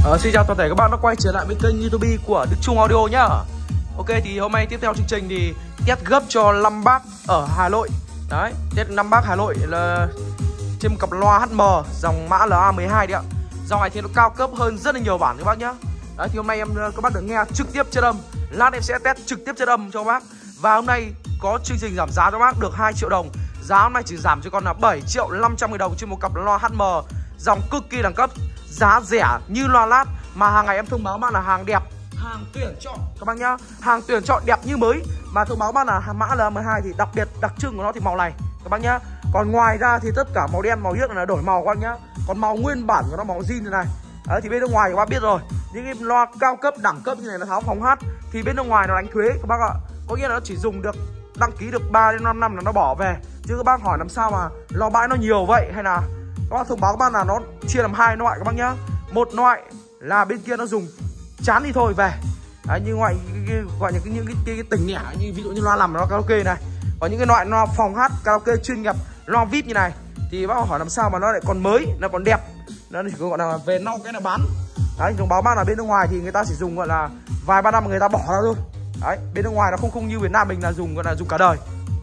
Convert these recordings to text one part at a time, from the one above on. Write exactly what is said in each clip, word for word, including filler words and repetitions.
Ờ, xin chào toàn thể các bạn đã quay trở lại với kênh YouTube của Đức Trung Audio nhá. Ok, thì hôm nay tiếp theo chương trình thì test gấp cho năm bác ở Hà Nội. Đấy, test năm bác Hà Nội là trên một cặp loa hát em dòng mã L A mười hai đấy ạ. Dòng này thì nó cao cấp hơn rất là nhiều bản các bác nhá. Đấy, thì hôm nay em các bác được nghe trực tiếp chất âm. Lát em sẽ test trực tiếp chất âm cho các bác. Và hôm nay có chương trình giảm giá cho các bác được hai triệu đồng. Giá hôm nay chỉ giảm cho con là bảy triệu năm trăm nghìn đồng trên một cặp loa hát em dòng cực kỳ đẳng cấp. Giá rẻ như loa lát mà hàng ngày em thông báo bạn là hàng đẹp, hàng tuyển chọn các bác nhá. Hàng tuyển chọn đẹp như mới mà thông báo bạn là mã L A mười hai thì đặc biệt đặc trưng của nó thì màu này các bác nhá. Còn ngoài ra thì tất cả màu đen, màu biếc là đổi màu các bác nhá. Còn màu nguyên bản của nó màu zin này. Đấy, thì bên nước ngoài các bác biết rồi, những cái loa cao cấp đẳng cấp như này nó tháo phòng hát thì bên nước ngoài nó đánh thuế các bác ạ. Có nghĩa là nó chỉ dùng được đăng ký được ba đến năm năm là nó bỏ về. Chứ các bác hỏi làm sao mà lò bãi nó nhiều vậy, hay là các bác thông báo các bác là nó chia làm hai loại các bác nhá. Một loại là bên kia nó dùng chán đi thôi về. Đấy, như ngoại gọi những cái những cái, cái, cái tỉnh nhả như ví dụ như loa làm loa karaoke này. Còn những cái loại loa phòng hát karaoke chuyên nghiệp, loa vê i pê như này thì bác hỏi làm sao mà nó lại còn mới, nó còn đẹp. Nó chỉ gọi là về nau cái là bán. Đấy, thông báo bác là bên nước ngoài thì người ta chỉ dùng gọi là vài ba năm người ta bỏ ra thôi. Đấy, bên nước ngoài nó không không như Việt Nam mình là dùng gọi là dùng cả đời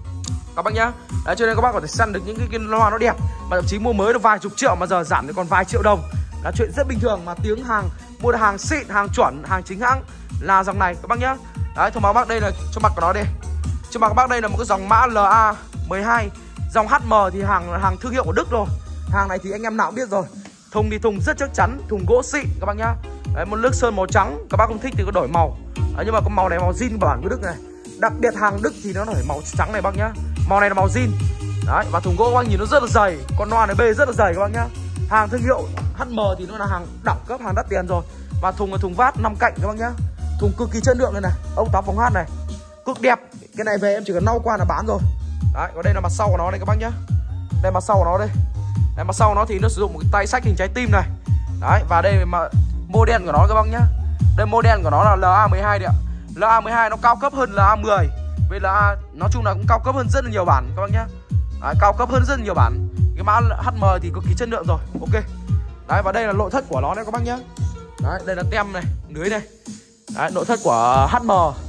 các bác nhá. Đấy, cho nên các bác có thể săn được những cái, cái loa nó đẹp mà thậm chí mua mới được vài chục triệu mà giờ giảm đến còn vài triệu đồng là chuyện rất bình thường. Mà tiếng hàng mua được hàng xịn, hàng chuẩn, hàng chính hãng là dòng này các bác nhá. Đấy, thông báo bác đây là cho mặt của nó đây. Cho mặt các bác đây là một cái dòng mã L A mười hai dòng hát em thì hàng hàng thương hiệu của Đức rồi. Hàng này thì anh em nào cũng biết rồi. Thùng thì thùng rất chắc chắn, thùng gỗ xịn các bác nhá. Đấy, một nước sơn màu trắng, các bác không thích thì có đổi màu. Đấy, nhưng mà cái màu này màu zin bản của Đức này. Đặc biệt hàng Đức thì nó đổi màu trắng này bác nhá. Màu này là màu zin. Đấy, và thùng gỗ các bác nhìn nó rất là dày, con loa này bê rất là dày các bác nhá. Hàng thương hiệu hát em thì nó là hàng đẳng cấp, hàng đắt tiền rồi. Và thùng là thùng vát năm cạnh các bác nhá. Thùng cực kỳ chất lượng này này, ông táo phòng hát này, cực đẹp. Cái này về em chỉ cần lau qua là bán rồi. Đấy, còn đây là mặt sau của nó đây các bác nhá. Đây mặt sau của nó đây. Đây mặt sau của nó thì nó sử dụng một cái tay xách hình trái tim này. Đấy, và đây mà model của nó các bác nhá. Đây model của nó là L A mười hai đấy ạ. L A mười hai nó cao cấp hơn L A mười. Với L A nói chung là cũng cao cấp hơn rất là nhiều bản các bác nhá. Đấy, cao cấp hơn rất là nhiều bản. Cái mã hát em thì cực kỳ chất lượng rồi. Ok. Đấy, và đây là nội thất của nó đấy các bác nhá. Đấy, đây là tem này, lưới này. Đấy, nội thất của hát em.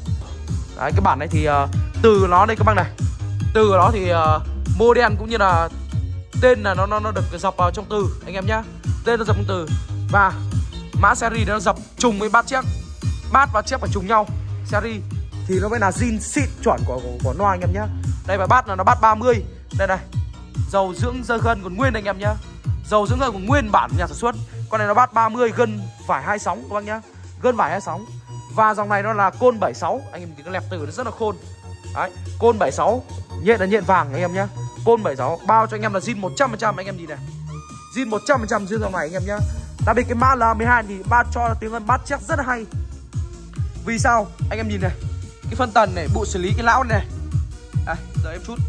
Đấy, cái bản này thì uh, từ của nó đây các bác này. Từ của nó thì uh, model cũng như là tên là nó nó nó được dập vào trong từ anh em nhá. Tên nó dập trong từ. Và mã series nó dập trùng với bát chiếc. Bát và chiếc phải trùng nhau. Series thì nó mới là zin xịn chuẩn của của, của loa anh em nhá. Đây và bát là nó bát ba mươi. Đây này. Dầu dưỡng dơ gân còn nguyên anh em nhá. Dầu dưỡng gân còn nguyên bản nhà sản xuất. Con này nó bát ba mươi, gân vải hai mươi sáu các bác nhá. Gân vải hai mươi sáu. Và dòng này nó là côn bảy mươi sáu. Anh em thì nó lẹp từ nó rất là khôn. Đấy, côn bảy mươi sáu, nhện là nhện vàng anh em nhá. Côn bảy mươi sáu bao cho anh em là zin một trăm phần trăm anh em nhìn này. Zin một trăm phần trăm riêng dòng này anh em nhá. Đặc biệt cái mã L A mười hai thì ba cho tiếng ân bát chắc rất là hay. Vì sao? Anh em nhìn này. Cái phân tần này, bộ xử lý cái lão này. Đây, giờ em chút.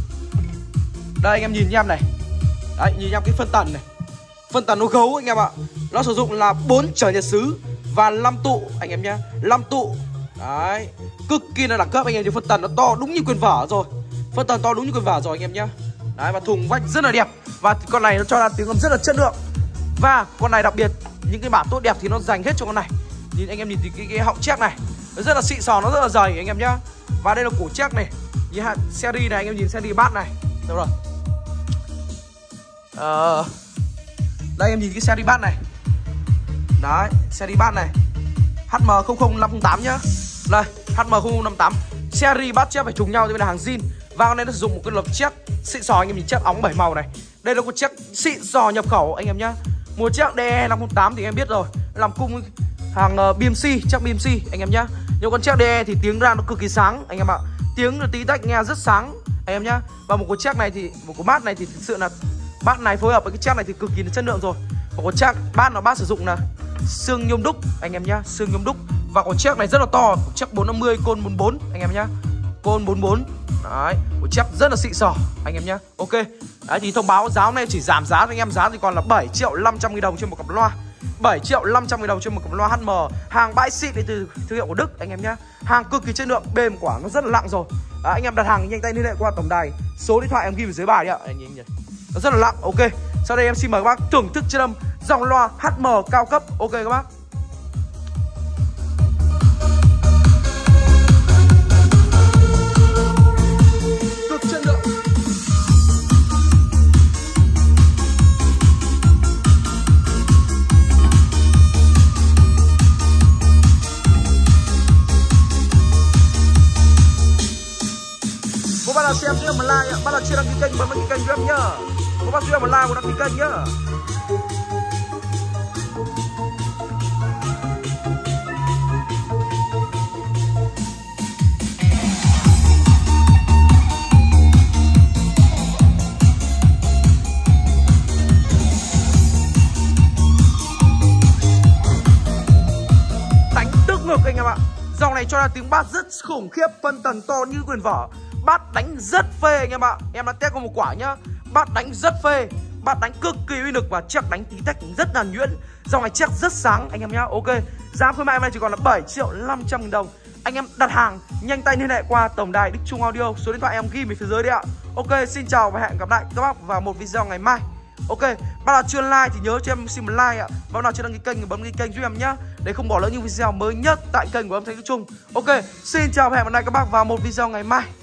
Đây anh em nhìn nha em này. Đấy, nhìn nha cái phân tần này. Phân tần nó gấu anh em ạ. Nó sử dụng là bốn trở nhật xứ và năm tụ anh em nhá. năm tụ. Đấy, cực kỳ là đẳng cấp anh em. Thì phân tần nó to đúng như quyền vở rồi. Phân tần to đúng như quyền vở rồi anh em nhá. Đấy, và thùng vách rất là đẹp. Và con này nó cho ra tiếng âm rất là chất lượng. Và con này đặc biệt những cái bản tốt đẹp thì nó dành hết cho con này. Nhìn anh em nhìn thì cái, cái họng chép này nó rất là xịn sò, nó rất là dày anh em nhá. Và đây là cổ chép này. Như hạn series này anh em nhìn series bát này. Đâu rồi? Ờ... Đây em nhìn cái series bát này. Đấy, series bát này. H M không không năm không tám nhá. Đây, H M không không năm tám. Series bát chép phải trùng nhau thì là hàng zin. Và con này nó sử dụng một cái lọc chép xịn sò anh em nhìn, chép óng bảy màu này. Đây là con chiếc xịn sò nhập khẩu anh em nhá. Một chiếc D E năm không tám thì em biết rồi, làm cung hàng uh, B M C, chắc B M C anh em nhá. Nhưng con chiếc D E thì tiếng ra nó cực kỳ sáng anh em ạ. Tiếng là tí tách nghe rất sáng anh em nhá. Và một con chiếc này thì một con bát này thì thực sự là bát này phối hợp với cái chiếc này thì cực kỳ là chất lượng rồi. Một con chiếc bát nó bát sử dụng là xương nhôm đúc anh em nhá, xương nhôm đúc. Và con chiếc này rất là to, chiếc bốn năm mươi côn bốn mươi bốn anh em nhá. Côn bốn mươi bốn. Đấy, một chiếc rất là xịn sò anh em nhá. Ok. Đấy thì thông báo giá hôm nay chỉ giảm giá cho anh em, giá thì còn là bảy triệu năm trăm nghìn đồng trên một cặp loa. bảy triệu năm trăm nghìn đồng trên một cặp loa hát em. Hàng bãi xịn đến từ thương hiệu của Đức anh em nhá. Hàng cực kỳ chất lượng, bền quả nó rất là nặng rồi. Đấy, anh em đặt hàng nhanh tay liên hệ qua tổng đài. Số điện thoại em ghi ở dưới bài đấy ạ. Anh nhìn nhìn. Nó rất là nặng. Ok. Sau đây em xin mời các bác thưởng thức chất âm Dòng loa hát em cao cấp. Ok các bác. Cực chất lượng. Các bạn nào xem chưa một like ạ, bạn nào chưa đăng ký kênh bấm đăng ký kênh cho em nhá. Các bạn chưa một like một đăng ký kênh nhá. Đánh tức ngực anh em ạ. Dòng này cho ra tiếng bass rất khủng khiếp, phân tần to như quyền vở. Bass đánh rất phê anh em ạ. Em đã test qua một quả nhá. Bass đánh rất phê, bass đánh cực kỳ uy lực và check đánh tí tách rất là nhuyễn. Dòng này check rất sáng anh em nhá. Ok, giá khuyến mại hôm nay chỉ còn là bảy triệu năm trăm nghìn đồng. Anh em đặt hàng nhanh tay liên hệ qua tổng đài Đức Trung Audio, số điện thoại em ghi bên phía dưới đấy ạ. Ok, xin chào và hẹn gặp lại các bác vào một video ngày mai. Ok, bạn nào chưa like thì nhớ cho em xin một like ạ. Bạn nào chưa đăng ký kênh thì bấm đăng ký kênh giúp em nhá, để không bỏ lỡ những video mới nhất tại kênh của âm thanh Đức Trung. Ok, xin chào và hẹn gặp lại các bác vào một video ngày mai.